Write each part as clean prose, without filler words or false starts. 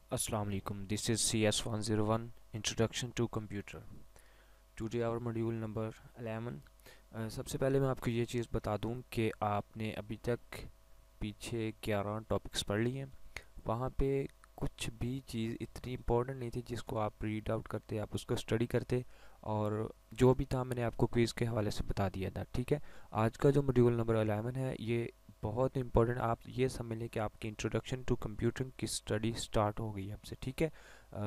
Assalamu alaikum. This is CS101 Introduction to Computer. Today our module number 11. सबसे पहले मैं आपको ये चीज़ बता दूं कि आपने अभी तक पीछे 11 टॉपिक्स पढ़ लिए हैं। वहाँ पे कुछ भी चीज़ इतनी इम्पोर्टेंट नहीं थी जिसको आप रीड आउट करते, आप उसको स्टडी करते, और जो भी था मैंने आपको क्विज़ के हवाले से बता दिया था। ठीक है, आज का जो मॉड्यूल नंबर 11 है ये बहुत इम्पोर्टेंट, आप ये समझ लें कि आपकी इंट्रोडक्शन टू कंप्यूटिंग की स्टडी स्टार्ट हो गई है आपसे। ठीक है,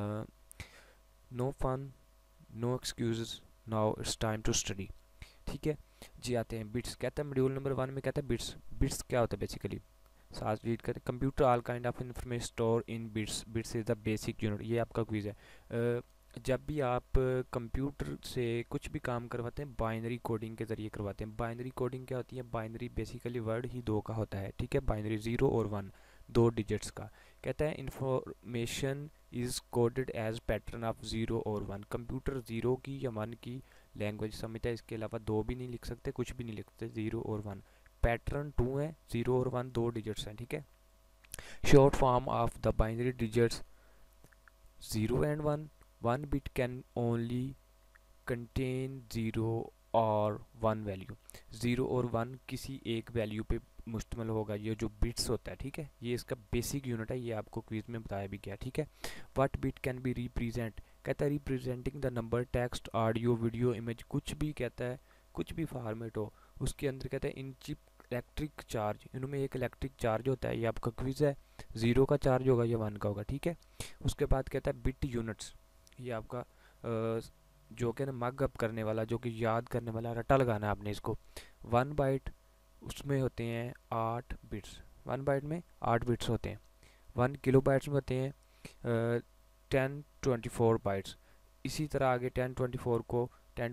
no fun, no excuses, now it's time to study. ठीक है जी, आते हैं बिट्स। कहता है मॉड्यूल नंबर 1 में कहता है बिट्स। बिट्स क्या होता है बेसिकली, साथ रीड करें। Computer all kind of information store in bits, bits is the basic unit. ये आपका क्विज है। जब भी आप कंप्यूटर से कुछ भी काम करवाते हैं बाइनरी कोडिंग के ज़रिए करवाते हैं। बाइनरी कोडिंग क्या होती है? बाइनरी बेसिकली वर्ड ही दो का होता है। ठीक है, बाइनरी 0 और 1, दो डिजिट्स का। कहता है information is coded as pattern of 0 और 1। कंप्यूटर 0 की या 1 की लैंग्वेज समझता है, इसके अलावा दो भी नहीं लिख सकते, कुछ भी नहीं लिख सकते, 0 और 1। पैटर्न 2 है, 0 और 1 दो डिजिट्स हैं। ठीक है, short form of the binary digits 0 and 1। 1 bit can only contain 0 और 1 वैल्यू। 0 और 1 किसी एक वैल्यू पे मुश्तमिल होगा, ये जो बिट्स होता है। ठीक है, ये इसका बेसिक यूनिट है, ये आपको क्विज में बताया भी गया। ठीक है, what bit can be represent, कहता है representing the number, text, audio, video, image, कुछ भी कहता है, कुछ भी फॉर्मेट हो उसके अंदर। कहता है इन चिप इलेक्ट्रिक चार्ज, इनमें एक इलेक्ट्रिक चार्ज होता है। ये आपका क्विज है, 0 का चार्ज होगा या 1 का होगा। ठीक है, उसके बाद कहता है बिट यूनिट्स, ये आपका जो कि ना मग अप करने वाला, जो कि याद करने वाला, रटा लगाना है आपने इसको। 1 बाइट उसमें होते हैं 8 बिट्स, 1 बाइट में 8 बिट्स होते हैं। 1 किलो बाइट्स में होते हैं 1024 बाइट्स। इसी तरह आगे 1024 को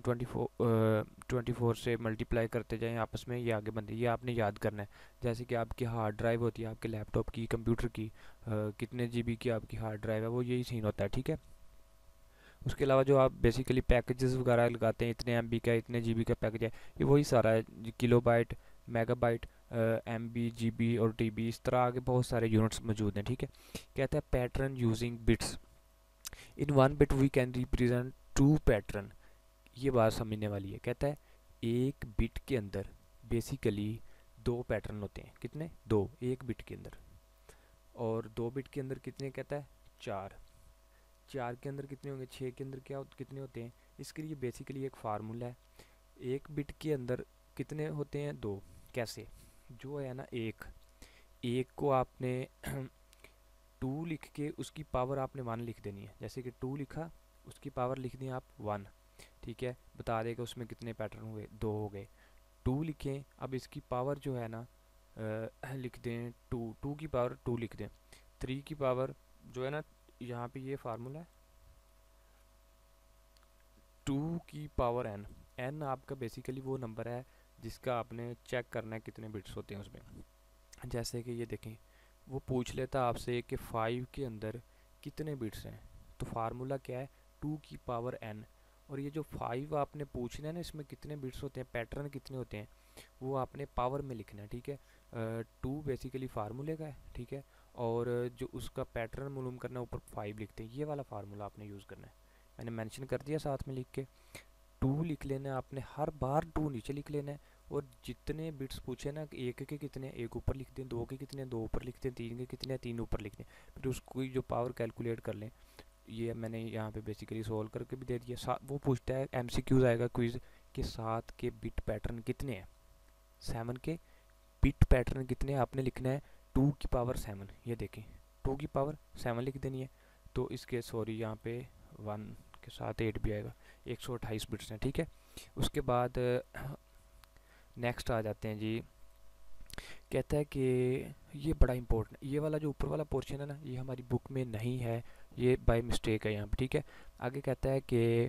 1024 से मल्टीप्लाई करते जाएं आपस में, ये आगे बनते, ये आपने याद करना है। जैसे कि आपकी हार्ड ड्राइव होती है, आपके लैपटॉप की, कंप्यूटर की, कितने जीबी की आपकी हार्ड ड्राइव है, वो यही सीन होता है। ठीक है, उसके अलावा जो आप बेसिकली पैकेजेस वगैरह लगाते हैं, इतने एमबी का, इतने जीबी का पैकेज है, ये वही सारा है। Kilobyte, megabyte, MB, GB और टीबी, इस तरह आगे बहुत सारे यूनिट्स मौजूद हैं। ठीक है, कहता है pattern using bits, in 1 bit we can represent 2 pattern. ये बात समझने वाली है। कहता है एक बिट के अंदर बेसिकली 2 पैटर्न होते हैं। कितने? 2, एक बिट के अंदर। और 2 बिट के अंदर कितने? कहता है 4। 4 के अंदर कितने होंगे? 6 के अंदर क्या कितने होते हैं? इसके लिए बेसिकली एक फार्मूला है। एक बिट के अंदर कितने होते हैं? 2। कैसे? जो है ना, एक एक को आपने 2 लिख के उसकी पावर आपने 1 लिख देनी है। जैसे कि 2 लिखा, उसकी पावर लिख दी आप 1। ठीक है, बता देगा उसमें कितने पैटर्न हुए, 2 हो गए। 2 लिखें, अब इसकी पावर जो है ना लिख दें 2, 2 की पावर 2 लिख दें। 3 की पावर जो है ना, यहाँ पे ये फार्मूला है 2 की पावर n। n आपका बेसिकली वो नंबर है जिसका आपने चेक करना है कितने बिट्स होते हैं उसमें। जैसे कि ये देखें, वो पूछ लेता आपसे कि 5 के अंदर कितने बिट्स हैं, तो फार्मूला क्या है? 2 की पावर n। और ये जो 5 आपने पूछना है ना, इसमें कितने बिट्स होते हैं, पैटर्न कितने होते हैं, वो आपने पावर में लिखना है। ठीक है, 2 बेसिकली फार्मूले का है। ठीक है, और जो उसका पैटर्न मालूम करना है ऊपर 5 लिखते हैं, ये वाला फार्मूला आपने यूज़ करना है। मैंने मेंशन कर दिया साथ में लिख के। 2 लिख लेना है आपने, हर बार 2 नीचे लिख लेना है। और जितने बिट्स पूछे ना, एक के कितने, एक ऊपर लिख दें, 2 के कितने, 2 ऊपर लिख दें, 3 के कितने, 3 ऊपर लिख दें। फिर उसको जो पावर कैलकुलेट कर लें। ये मैंने यहाँ पे बेसिकली सोल्व करके भी दे दिया। वो पूछता है, एमसीक्यूज आएगा क्विज के 7 के बिट पैटर्न कितने हैं, 7 के बिट पैटर्न कितने हैं, आपने लिखना है 2 की पावर 7। ये देखें, 2 की पावर 7 लिख देनी है। तो इसके सॉरी यहाँ पे 1 के साथ 8 भी आएगा, 128 बिट्स हैं। ठीक है, उसके बाद नेक्स्ट आ जाते हैं जी। कहता है कि ये बड़ा इंपॉर्टेंट, ये वाला जो ऊपर वाला पोर्शन है ना, ये हमारी बुक में नहीं है, ये बाय मिस्टेक है यहाँ पे। ठीक है, आगे कहता है कि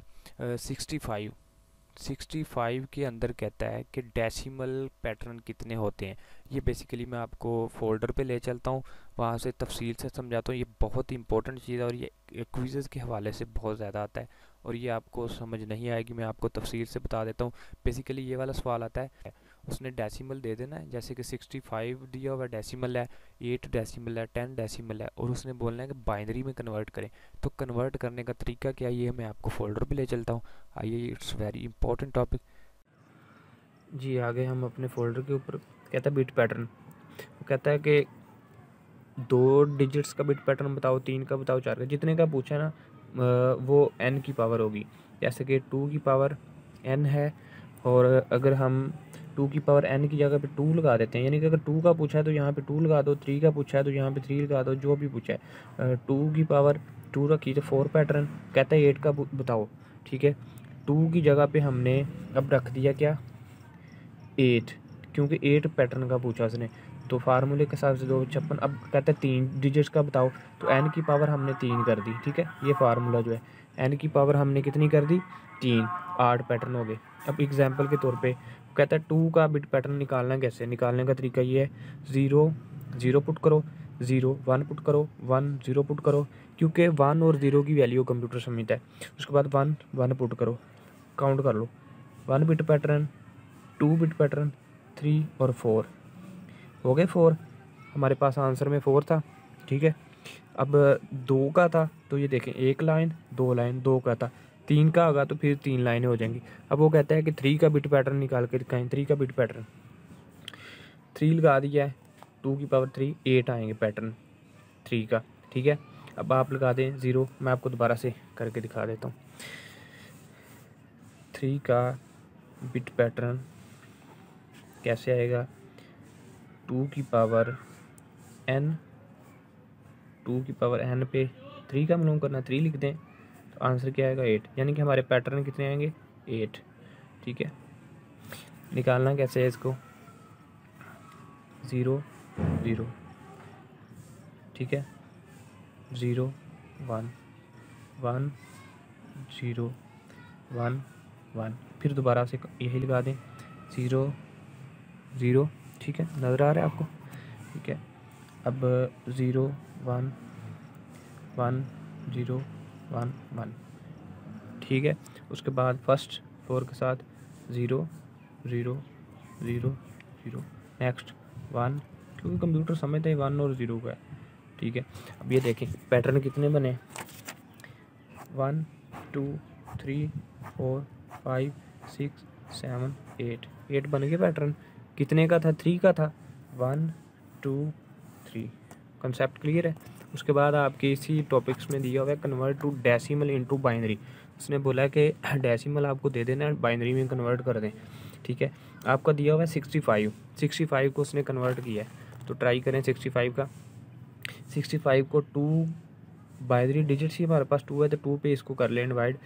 65 के अंदर कहता है कि डेसिमल पैटर्न कितने होते हैं। ये बेसिकली मैं आपको फोल्डर पे ले चलता हूँ, वहाँ से तफसील से समझाता हूँ। ये बहुत इंपॉर्टेंट चीज़ है और ये क्विज़ेस के हवाले से बहुत ज़्यादा आता है, और ये आपको समझ नहीं आएगी, मैं आपको तफसील से बता देता हूँ। बेसिकली ये वाला सवाल आता है, उसने डेसिमल दे देना है, जैसे कि 65 दिया हुआ डेसिमल है, 8 डेसिमल है, 10 डेसिमल है, और उसने बोलना है कि बाइनरी में कन्वर्ट करें। तो कन्वर्ट करने का तरीका क्या है, ये मैं आपको फोल्डर पे ले चलता हूँ। आइए, इट्स वेरी इंपॉर्टेंट टॉपिक। जी, आगे हम अपने फोल्डर के ऊपर, कहता है बिट पैटर्न। वो कहता है कि 2 डिजिट्स का बिट पैटर्न बताओ, 3 का बताओ, 4 का, जितने का पूछा है ना वो n की पावर होगी। जैसे कि 2 की पावर n है, और अगर हम 2 की पावर n की जगह पे 2 लगा देते हैं, यानी कि अगर 2 का पूछा है तो यहाँ पे 2 लगा दो, 3 का पूछा है तो यहाँ पे 3 लगा दो, जो भी पूछा है। 2 की पावर 2 रखी तो 4 पैटर्न। कहता है 8 का बताओ, ठीक है। 2 की जगह पे हमने अब रख दिया क्या, 8, क्योंकि 8 पैटर्न का पूछा उसने, तो फार्मूले के हिसाब से 256। अब कहता है 3 डिजिट्स का बताओ, तो n की पावर हमने 3 कर दी, ठीक है। ये फार्मूला जो है, n की पावर हमने कितनी कर दी, 3, 8 पैटर्न हो गए। अब एग्जांपल के तौर पे कहता है 2 का बिट पैटर्न निकालना कैसे, निकालने का तरीका ये है, 0 0 पुट करो, 0 1 पुट करो, 1 0 पुट करो, क्योंकि 1 और 0 की वैल्यू कंप्यूटर समझता है। उसके बाद 1 1 पुट करो, काउंट कर लो, 1 बिट पैटर्न, 2 बिट पैटर्न, 3 और 4 हो गए। 4 हमारे पास आंसर में 4 था, ठीक है। अब 2 का था तो ये देखें, 1 लाइन 2 लाइन, 2 का था, 3 का होगा तो फिर 3 लाइनें हो जाएंगी। अब वो कहता है कि 3 का बिट पैटर्न निकाल के दिखाएं। 3 का बिट पैटर्न 3 लगा दिया है, 2 की पावर 3, 8 आएंगे पैटर्न 3 का, ठीक है। अब आप लगा दें 0, मैं आपको दोबारा से करके दिखा देता हूँ। 3 का बिट पैटर्न कैसे आएगा, 2 की पावर n, 2 की पावर n पे 3 का मालूम करना, 3 लिख दें तो आंसर क्या आएगा, 8, यानी कि हमारे पैटर्न कितने आएंगे, 8, ठीक है। निकालना कैसे है इसको, 0 0, ठीक है, 0 1 1 0 1 1, फिर दोबारा से यही लगा दें, 0 0, ठीक है, नज़र आ रहा है आपको, ठीक है। अब 0 1 1 0 1 1, ठीक है। उसके बाद फर्स्ट 4 के साथ 0 0 0 0, नेक्स्ट 1, क्योंकि कंप्यूटर समझते हैं 1 और 0 का है, ठीक है। अब ये देखें पैटर्न कितने बने, 1 2 3 4 5 6 7 8 बन गए पैटर्न। कितने का था, 3 का था, 1 2 3। कंसेप्ट क्लियर है। उसके बाद आपके इसी टॉपिक्स में दिया हुआ है convert to decimal into binary. उसने बोला है कि डेसिमल आपको दे देना है, बाइनरी में कन्वर्ट कर दें, ठीक है। आपका दिया हुआ है 65 को उसने कन्वर्ट किया है, तो ट्राई करें 65 का। 65 को 2 बाइनरी डिजिट्स ही हमारे पास 2 है, तो 2 पे इसको कर लें डिवाइड।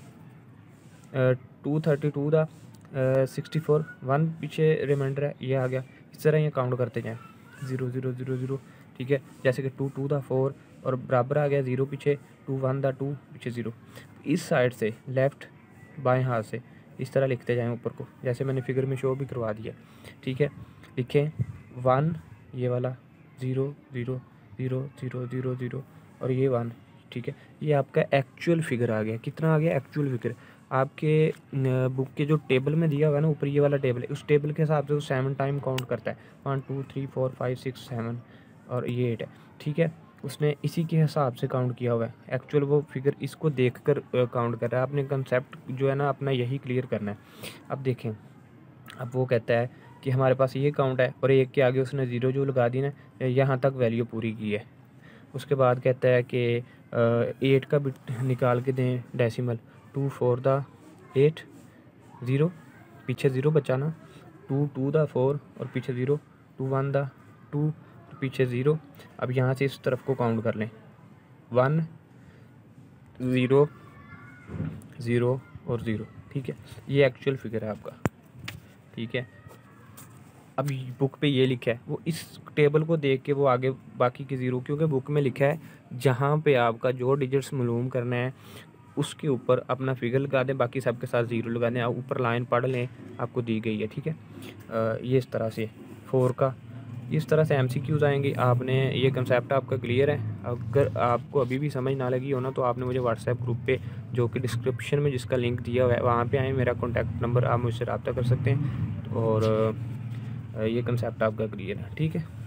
232 था, 64, 1 पीछे रिमाइंडर है, ये आ गया। इस तरह ये काउंट करते जाएँ, 0 0 0 0, ठीक है। जैसे कि 2 2 था 4, और बराबर आ गया 0 पीछे, 2 1 था 2 पीछे 0। इस साइड से लेफ़्ट बाएं हाथ से इस तरह लिखते जाएं ऊपर को, जैसे मैंने फिगर में शो भी करवा दिया, ठीक है। लिखें 1 ये वाला, 0 0 0 0 0 0 और ये 1, ठीक है। ये आपका एक्चुअल फिगर आ गया। कितना आ गया, एक्चुअल फिगर। आपके बुक के जो टेबल में दिया हुआ है ना ऊपर, ये वाला टेबल है, उस टेबल के हिसाब से वो 7 टाइम काउंट करता है, 1 2 3 4 5 6 7 और ये 8 है, ठीक है। उसने इसी के हिसाब से काउंट किया हुआ है, एक्चुअल वो फिगर इसको देखकर काउंट कर रहा है। आपने कंसेप्ट जो है ना अपना यही क्लियर करना है। अब देखें, अब वो कहता है कि हमारे पास ये काउंट है और एक के आगे उसने 0 जो लगा दी ना, यहाँ तक वैल्यू पूरी की है। उसके बाद कहता है कि 8 का बिट निकाल के दें डेसिमल, 2 4 दा 8, 0 पीछे 0 बचाना, 2 2 दा 4 और पीछे 0, 2 1 दा 2 पीछे 0। अब यहाँ से इस तरफ को काउंट कर लें, 1 0 0 और 0, ठीक है। ये एक्चुअल फिगर है आपका, ठीक है। अब बुक पे ये लिखा है, वो इस टेबल को देख के वो आगे बाकी के 0, क्योंकि बुक में लिखा है जहाँ पे आपका जो डिजिट्स मालूम करना है उसके ऊपर अपना फिगर लगा दें, बाकी सबके साथ 0 लगा दें। आप ऊपर लाइन पढ़ लें, आपको दी गई है, ठीक है। ये इस तरह से 4 का, इस तरह से MCQs आएंगे। आपने ये कंसेप्ट आपका क्लियर है। अगर आपको अभी भी समझ ना लगी हो ना, तो आपने मुझे व्हाट्सएप ग्रुप पे, जो कि डिस्क्रिप्शन में जिसका लिंक दिया हुआ है, वहाँ पे आए, मेरा कॉन्टैक्ट नंबर, आप मुझसे रब्ता कर सकते हैं। और ये कंसेप्ट आपका क्लियर है, ठीक है।